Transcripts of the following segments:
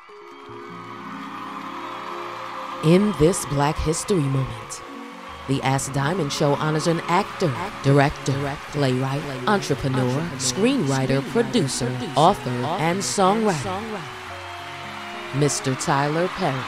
In this Black History moment, the Ask Diamond Show honors an actor, director, playwright, entrepreneur, screenwriter, producer, author, and songwriter, Mr. Tyler Perry.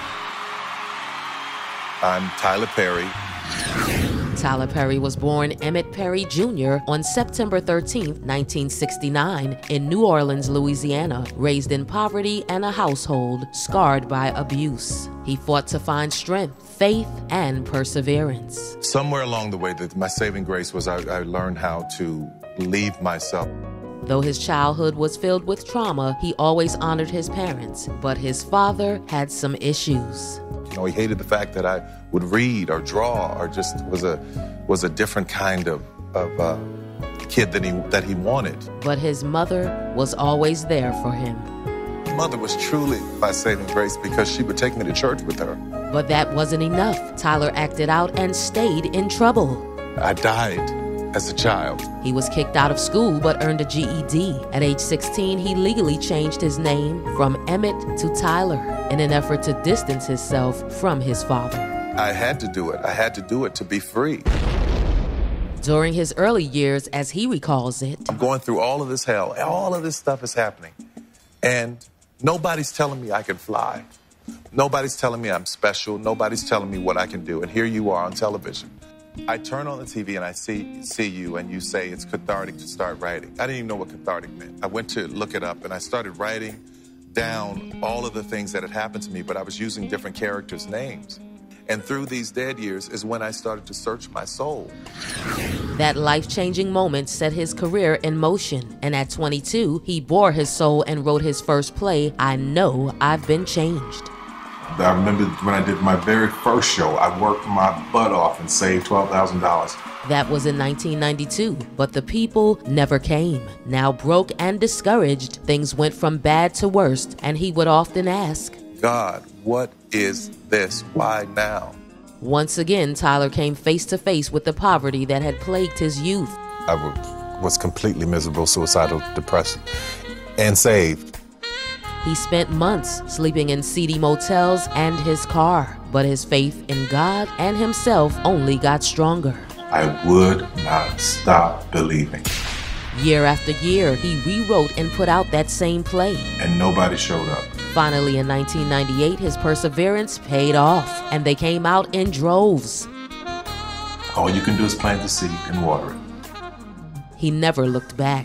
I'm Tyler Perry. Tyler Perry was born Emmett Perry Jr. on September 13, 1969, in New Orleans, Louisiana, raised in poverty and a household scarred by abuse. He fought to find strength, faith, and perseverance. Somewhere along the way, my saving grace was I learned how to leave myself. Though his childhood was filled with trauma, he always honored his parents, but his father had some issues. You know, he hated the fact that I would read or draw or just was a different kind of kid that he wanted. But his mother was always there for him. My mother was truly my saving grace because she would take me to church with her. But that wasn't enough. Tyler acted out and stayed in trouble. I died as a child. He was kicked out of school but earned a GED. At age 16, he legally changed his name from Emmett to Tyler in an effort to distance himself from his father. I had to do it. I had to do it to be free. During his early years, as he recalls it, I'm going through all of this hell. All of this stuff is happening. And nobody's telling me I can fly. Nobody's telling me I'm special. Nobody's telling me what I can do. And here you are on television. I turn on the TV and I see you and you say it's cathartic to start writing. I didn't even know what cathartic meant. I went to look it up and I started writing down all of the things that had happened to me, but I was using different characters' names. And through these dead years is when I started to search my soul. That life-changing moment set his career in motion. And at 22, he bore his soul and wrote his first play, I Know I've Been Changed. I remember when I did my very first show, I worked my butt off and saved $12,000. That was in 1992, but the people never came. Now broke and discouraged, things went from bad to worst, and he would often ask, God, what is this? Why now? Once again, Tyler came face to face with the poverty that had plagued his youth. I was completely miserable, suicidal, depressed, and saved. He spent months sleeping in seedy motels and his car, but his faith in God and himself only got stronger. I would not stop believing. Year after year, he rewrote and put out that same play. And nobody showed up. Finally, in 1998, his perseverance paid off, and they came out in droves. All you can do is plant the seed and water it. He never looked back.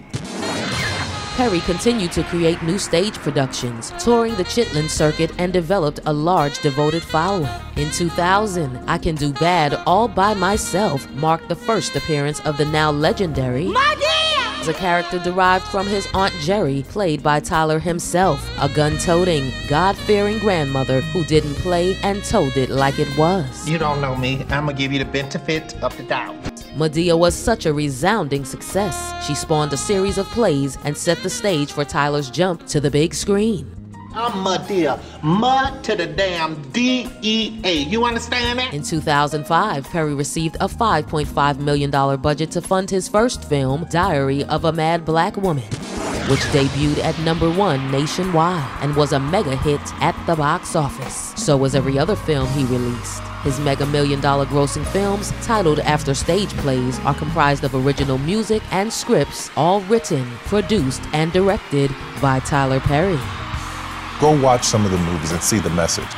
Perry continued to create new stage productions, touring the Chitlin circuit, and developed a large devoted following. In 2000, I Can Do Bad All By Myself marked the first appearance of the now legendary as a character derived from his Aunt Jerry, played by Tyler himself, a gun-toting, God-fearing grandmother who didn't play and told it like it was. You don't know me. I'm gonna give you the benefit of the doubt. Madea was such a resounding success. She spawned a series of plays and set the stage for Tyler's jump to the big screen. I'm Madea. Mud to the damn D-E-A. You understand that? In 2005, Perry received a $5.5 million budget to fund his first film, Diary of a Mad Black Woman, which debuted at #1 nationwide and was a mega hit at the box office. So was every other film he released. His mega $1 million grossing films, titled after stage plays, are comprised of original music and scripts, all written, produced, and directed by Tyler Perry. Go watch some of the movies and see the message.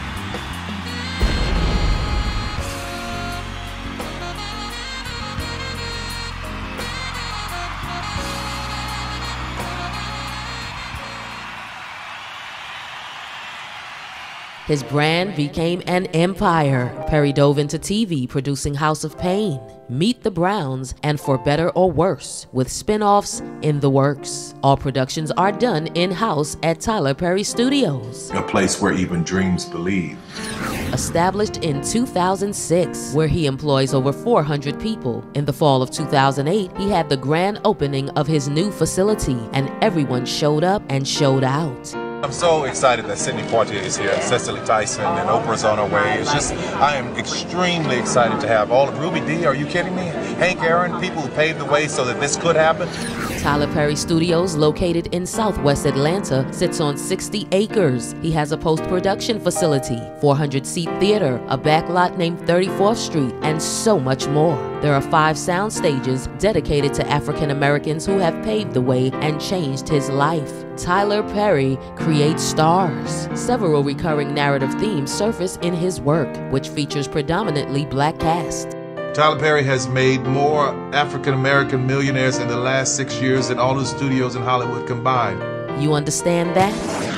His brand became an empire. Perry dove into TV, producing House of Pain, Meet the Browns, and For Better or Worse, with spin-offs in the works. All productions are done in-house at Tyler Perry Studios, A place where even dreams believe. Established in 2006, where he employs over 400 people. In the fall of 2008, he had the grand opening of his new facility, and everyone showed up and showed out. I'm so excited that Sidney Poitier is here, and Cicely Tyson, and Oprah's on her way. It's just, I am extremely excited to have all of Ruby Dee. Are you kidding me? Hank Aaron, people who paved the way so that this could happen. Tyler Perry Studios, located in southwest Atlanta, sits on 60 acres. He has a post-production facility, 400-seat theater, a backlot named 34th Street, and so much more. There are 5 sound stages dedicated to African Americans who have paved the way and changed his life. Tyler Perry creates stars. Several recurring narrative themes surface in his work, which features predominantly black cast. Tyler Perry has made more African-American millionaires in the last 6 years than all the studios in Hollywood combined. You understand that?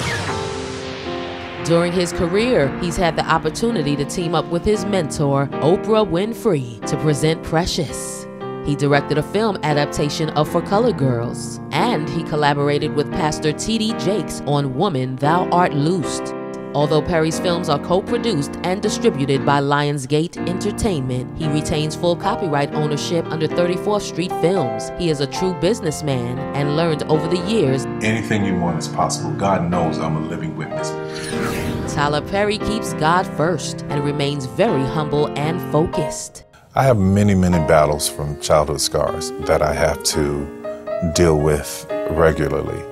During his career, he's had the opportunity to team up with his mentor, Oprah Winfrey, to present Precious. He directed a film adaptation of For Colored Girls, and he collaborated with Pastor T.D. Jakes on Woman, Thou Art Loosed. Although Perry's films are co-produced and distributed by Lionsgate Entertainment, he retains full copyright ownership under 34th Street Films. He is a true businessman and learned over the years, Anything you want is possible. God knows I'm a living witness. Tyler Perry keeps God first and remains very humble and focused. I have many, many battles from childhood scars that I have to deal with regularly,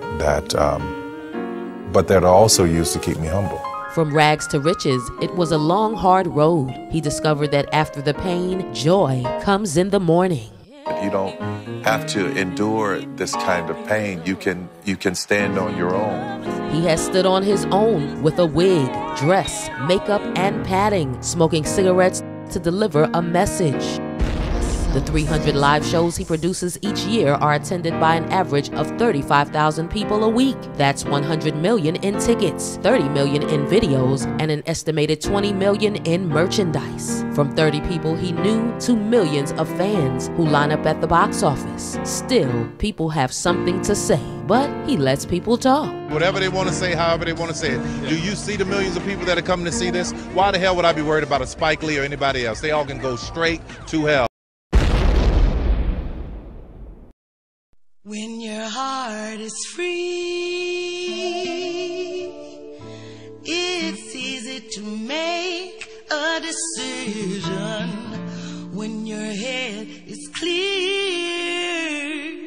but that are also used to keep me humble. From rags to riches, it was a long, hard road. He discovered that after the pain, joy comes in the morning. You don't have to endure this kind of pain. You can stand on your own. He has stood on his own with a wig, dress, makeup, and padding, smoking cigarettes to deliver a message. The 300 live shows he produces each year are attended by an average of 35,000 people a week. That's 100 million in tickets, 30 million in videos, and an estimated 20 million in merchandise. From 30 people he knew to millions of fans who line up at the box office. Still, people have something to say, but he lets people talk. Whatever they want to say, however they want to say it. Do you see the millions of people that are coming to see this? Why the hell would I be worried about a Spike Lee or anybody else? They all can go straight to hell. When your heart is free, it's easy to make a decision. When your head is clear,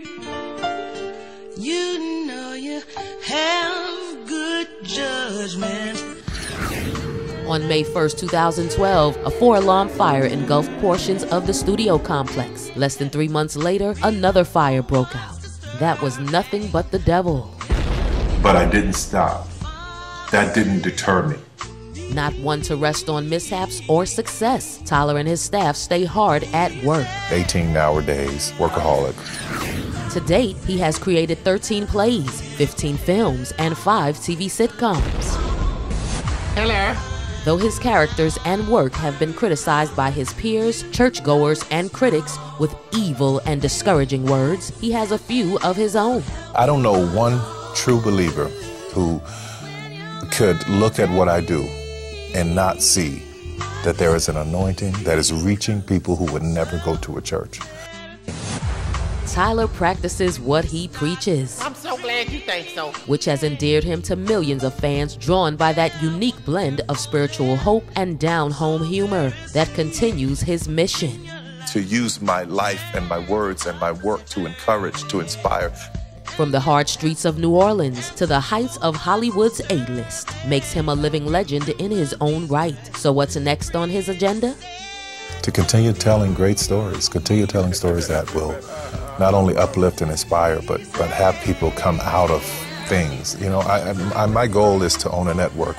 you know you have good judgment. On May 1st, 2012, a 4-alarm fire engulfed portions of the studio complex. Less than 3 months later, another fire broke out. That was nothing but the devil. But I didn't stop. That didn't deter me. Not one to rest on mishaps or success, Tyler and his staff stay hard at work. 18-hour days, workaholic. To date, he has created 13 plays, 15 films, and 5 TV sitcoms. Hello. Though his characters and work have been criticized by his peers, churchgoers, and critics with evil and discouraging words, he has a few of his own. I don't know one true believer who could look at what I do and not see that there is an anointing that is reaching people who would never go to a church. Tyler practices what he preaches, I'm so glad you think so. which has endeared him to millions of fans drawn by that unique blend of spiritual hope and down-home humor that continues his mission. To use my life and my words and my work to encourage, to inspire. From the hard streets of New Orleans to the heights of Hollywood's A-list makes him a living legend in his own right. So what's next on his agenda? To continue telling great stories, continue telling stories that will not only uplift and inspire, but have people come out of things. You know, my goal is to own a network.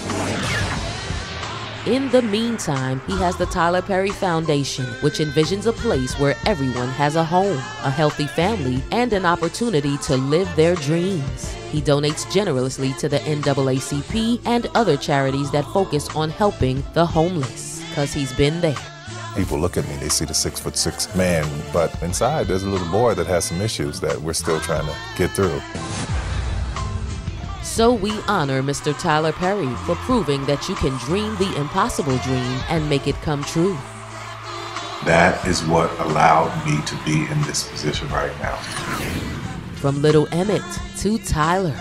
In the meantime, he has the Tyler Perry Foundation, which envisions a place where everyone has a home, a healthy family, and an opportunity to live their dreams. He donates generously to the NAACP and other charities that focus on helping the homeless, because he's been there. People look at me, they see the 6'6" man, but inside there's a little boy that has some issues that we're still trying to get through. So we honor Mr. Tyler Perry for proving that you can dream the impossible dream and make it come true. That is what allowed me to be in this position right now. From Little Emmett to Tyler.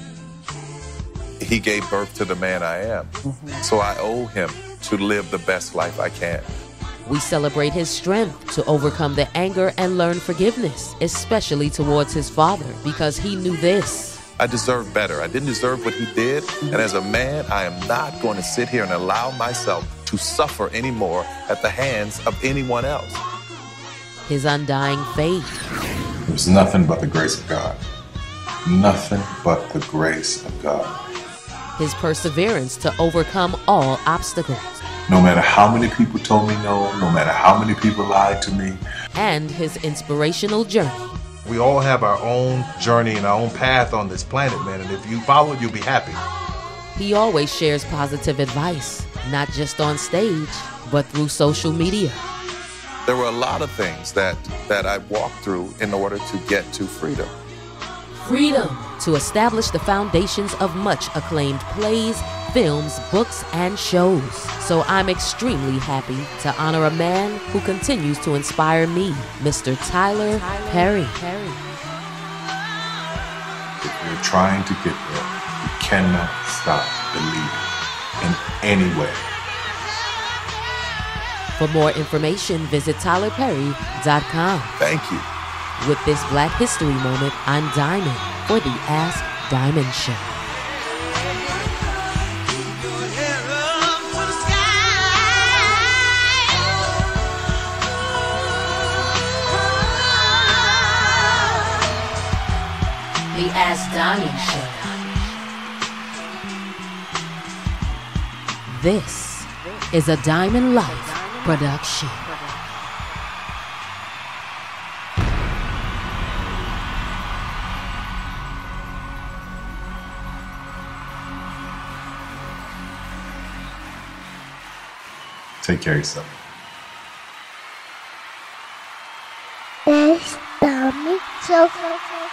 He gave birth to the man I am. So I owe him to live the best life I can. We celebrate his strength to overcome the anger and learn forgiveness, especially towards his father, because he knew this. I deserve better. I didn't deserve what he did. And as a man, I am not going to sit here and allow myself to suffer anymore at the hands of anyone else. His undying faith. There's nothing but the grace of God. Nothing but the grace of God. His perseverance to overcome all obstacles. No matter how many people told me no, no matter how many people lied to me. And his inspirational journey. We all have our own journey and our own path on this planet, man. And if you follow it, you'll be happy. He always shares positive advice, not just on stage, but through social media. There were a lot of things that I walked through in order to get to freedom. Freedom to establish the foundations of much acclaimed plays, films, books, and shows. So I'm extremely happy to honor a man who continues to inspire me, Mr. Tyler Perry. If you're trying to get there, you cannot stop believing in any way. For more information, visit tylerperry.com. Thank you. With this Black History Moment, I'm Diamond for the Ask Diamond Show. The Ask Diamond Show. This is a Diamond Life production. Take care of yourself. That's Diamond Show.